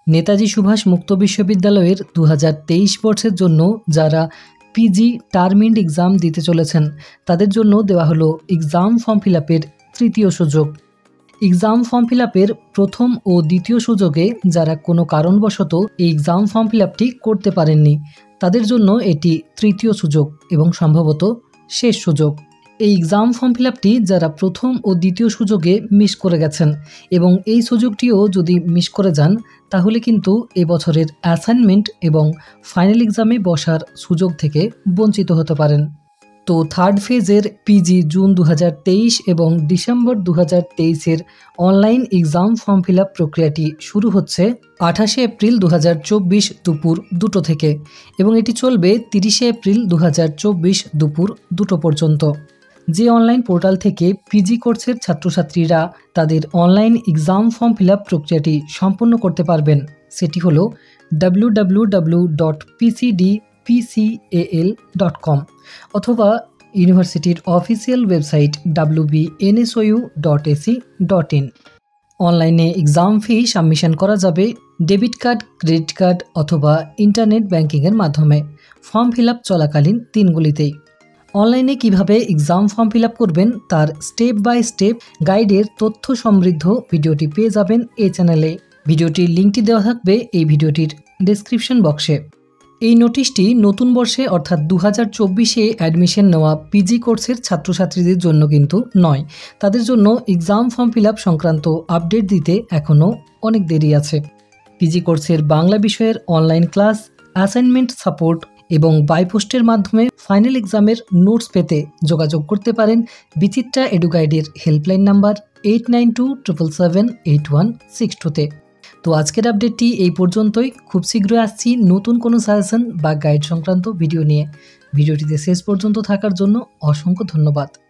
নেতাজি সুভাষ মুক্ত বিশ্ববিদ্যালয়ের 2023 বর্ষের জন্য যারা পিজি টার্ম এন্ড এক্সাম দিতে চলেছেন তাদের জন্য দেওয়া হলো এক্সাম ফর্ম ফিল আপের তৃতীয় সুযোগ। এক্সাম ফর্ম ফিল আপের প্রথম ও দ্বিতীয় সুযোগে যারা কোনো কারণবশত এই এক্সাম ফর্ম ফিল আপটি করতে পারেননি তাদের জন্য এটি তৃতীয় সুযোগ এবং সম্ভবত শেষ সুযোগ। এই এক্সাম ফর্ম ফিল আপটি যারা প্রথম ও দ্বিতীয় সুযোগে মিস করে গেছেন এবং এই সুযোগটিও যদি মিস করে যান তাহলে কিন্তু এবছরের অ্যাসাইনমেন্ট এবং ফাইনাল এক্সামে বসার সুযোগ থেকে বঞ্চিত হতে পারেন। তো থার্ড ফেজের পিজি জুন 2023 এবং ডিসেম্বর 2023-এর online exam form fill up প্রক্রিয়াটি শুরু হচ্ছে 28 এপ্রিল 2024 দুপুর 2টো থেকে এবং এটি চলবে 30 এপ্রিল 2024 দুপুর 2টো পর্যন্ত। যে অনলাইন পোর্টাল থেকে পিজি কোর্সের ছাত্রছাত্রীরা তাদের online exam form fill up প্রক্রিয়াটি সম্পন্ন করতে পারবেন সেটি হলো www.pcdpcal.com অথবা ইউনিভার্সিটির অফিসিয়াল ওয়েবসাইট wbnsou.ac.in। অনলাইনে এক্সাম ফি সাবমিশন করা যাবে ডেবিট কার্ড, ক্রেডিট কার্ড অথবা ইন্টারনেট ব্যাংকিংয়ের মাধ্যমে ফর্ম ফিল আপ চলাকালীন দিনগুলিতেই। অনলাইনে কিভাবে এক্সাম ফর্ম ফিল আপ করবেন তার স্টেপ বাই স্টেপ গাইডের তথ্য সমৃদ্ধ ভিডিওটি পেয়ে যাবেন এই চ্যানেলে। ভিডিওটির লিঙ্কটি দেওয়া থাকবে এই ভিডিওটির ডেসক্রিপশন বক্সে। এই নোটিশটি নতুন বর্ষে অর্থাৎ 2024-এ অ্যাডমিশন নেওয়া পিজি কোর্সের ছাত্রছাত্রীদের জন্য কিন্তু নয়, তাদের জন্য এক্সাম ফর্ম ফিল আপ সংক্রান্ত আপডেট দিতে এখনও অনেক দেরি আছে। পিজি কোর্সের বাংলা বিষয়ের অনলাইন ক্লাস, অ্যাসাইনমেন্ট সাপোর্ট এবং বাইপোস্টের মাধ্যমে ফাইনাল এক্সামের নোটস পেতে যোগাযোগ করতে পারেন বিচিত্রা এডুগাইডের হেল্পলাইন নাম্বার 8927778162-তে। তো আজকের আপডেটটি এই পর্যন্তই। খুব শীঘ্রই আসছি নতুন কোনো সাজেশন বা গাইড সংক্রান্ত ভিডিও নিয়ে। ভিডিওটিতে শেষ পর্যন্ত থাকার জন্য অসংখ্য ধন্যবাদ।